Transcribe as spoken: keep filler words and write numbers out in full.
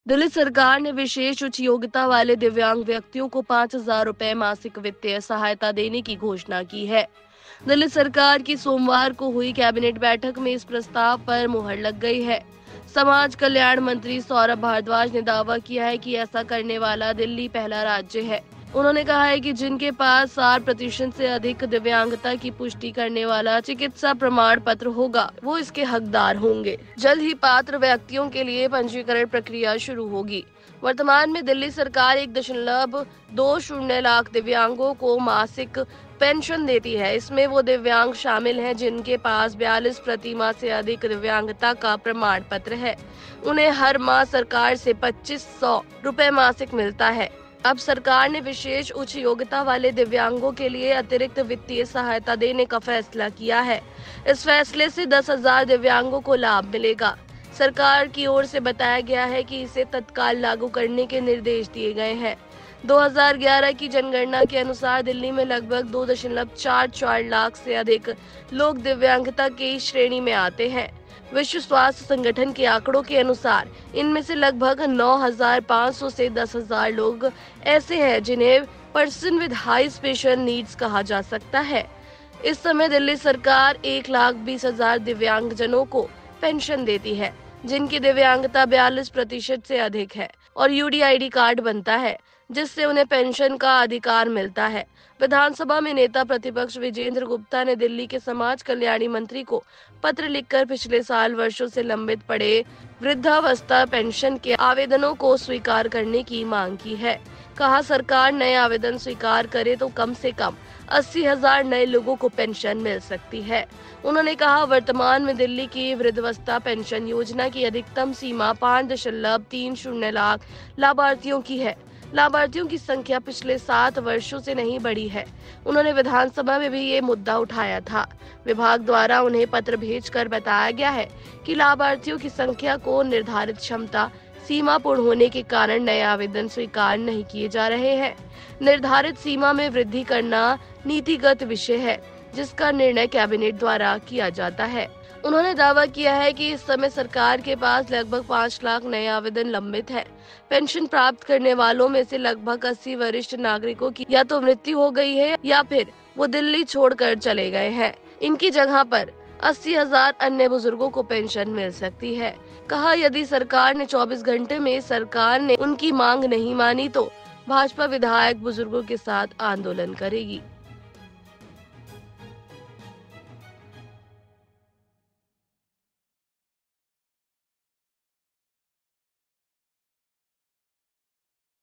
दिल्ली सरकार ने विशेष उच्च योग्यता वाले दिव्यांग व्यक्तियों को पाँच हजार रुपए मासिक वित्तीय सहायता देने की घोषणा की है। दिल्ली सरकार की सोमवार को हुई कैबिनेट बैठक में इस प्रस्ताव पर मुहर लग गई है। समाज कल्याण मंत्री सौरभ भारद्वाज ने दावा किया है कि ऐसा करने वाला दिल्ली पहला राज्य है। उन्होंने कहा है कि जिनके पास साठ प्रतिशत से अधिक दिव्यांगता की पुष्टि करने वाला चिकित्सा प्रमाण पत्र होगा, वो इसके हकदार होंगे। जल्द ही पात्र व्यक्तियों के लिए पंजीकरण प्रक्रिया शुरू होगी। वर्तमान में दिल्ली सरकार एक दशमलव दो शून्य लाख दिव्यांगों को मासिक पेंशन देती है। इसमें वो दिव्यांग शामिल हैं जिनके पास बयालीस प्रतिमा से अधिक दिव्यांगता का प्रमाण पत्र है। उन्हें हर माह सरकार से पच्चीस सौ रुपए मासिक मिलता है। अब सरकार ने विशेष उच्च योग्यता वाले दिव्यांगों के लिए अतिरिक्त वित्तीय सहायता देने का फैसला किया है। इस फैसले से दस हजार दिव्यांगों को लाभ मिलेगा। सरकार की ओर से बताया गया है कि इसे तत्काल लागू करने के निर्देश दिए गए हैं। दो हज़ार ग्यारह की जनगणना के अनुसार दिल्ली में लगभग दो दशमलव चार चार लाख से अधिक लोग दिव्यांगता की श्रेणी में आते हैं। विश्व स्वास्थ्य संगठन के आंकड़ों के अनुसार इनमें से लगभग नौ हज़ार पाँच सौ से दस हज़ार लोग ऐसे हैं जिन्हें person with high special needs कहा जा सकता है। इस समय दिल्ली सरकार एक लाख बीस हजार दिव्यांगजनों को पेंशन देती है, जिनकी दिव्यांगता बयालीस प्रतिशत से अधिक है और यूडीआईडी कार्ड बनता है, जिससे उन्हें पेंशन का अधिकार मिलता है। विधानसभा में नेता प्रतिपक्ष विजेंद्र गुप्ता ने दिल्ली के समाज कल्याण मंत्री को पत्र लिखकर पिछले साल वर्षों से लंबित पड़े वृद्धावस्था पेंशन के आवेदनों को स्वीकार करने की मांग की है। कहा, सरकार नए आवेदन स्वीकार करे तो कम से कम अस्सी हजार नए लोगों को पेंशन मिल सकती है। उन्होंने कहा, वर्तमान में दिल्ली की वृद्धावस्था पेंशन योजना की अधिकतम सीमा पाँच दशमलव तीन शून्य लाख लाभार्थियों की है। लाभार्थियों की संख्या पिछले सात वर्षों से नहीं बढ़ी है। उन्होंने विधानसभा में भी ये मुद्दा उठाया था। विभाग द्वारा उन्हें पत्र भेजकर बताया गया है कि लाभार्थियों की संख्या को निर्धारित क्षमता सीमा पूर्ण होने के कारण नए आवेदन स्वीकार नहीं किए जा रहे हैं। निर्धारित सीमा में वृद्धि करना नीतिगत विषय है, जिसका निर्णय कैबिनेट द्वारा किया जाता है। उन्होंने दावा किया है कि इस समय सरकार के पास लगभग पाँच लाख नए आवेदन लंबित है। पेंशन प्राप्त करने वालों में से लगभग अस्सी वरिष्ठ नागरिकों की या तो मृत्यु हो गई है या फिर वो दिल्ली छोड़कर चले गए हैं। इनकी जगह पर अस्सी हजार अन्य बुजुर्गों को पेंशन मिल सकती है। कहा, यदि सरकार ने चौबीस घंटे में सरकार ने उनकी मांग नहीं मानी तो भाजपा विधायक बुजुर्गों के साथ आंदोलन करेगी।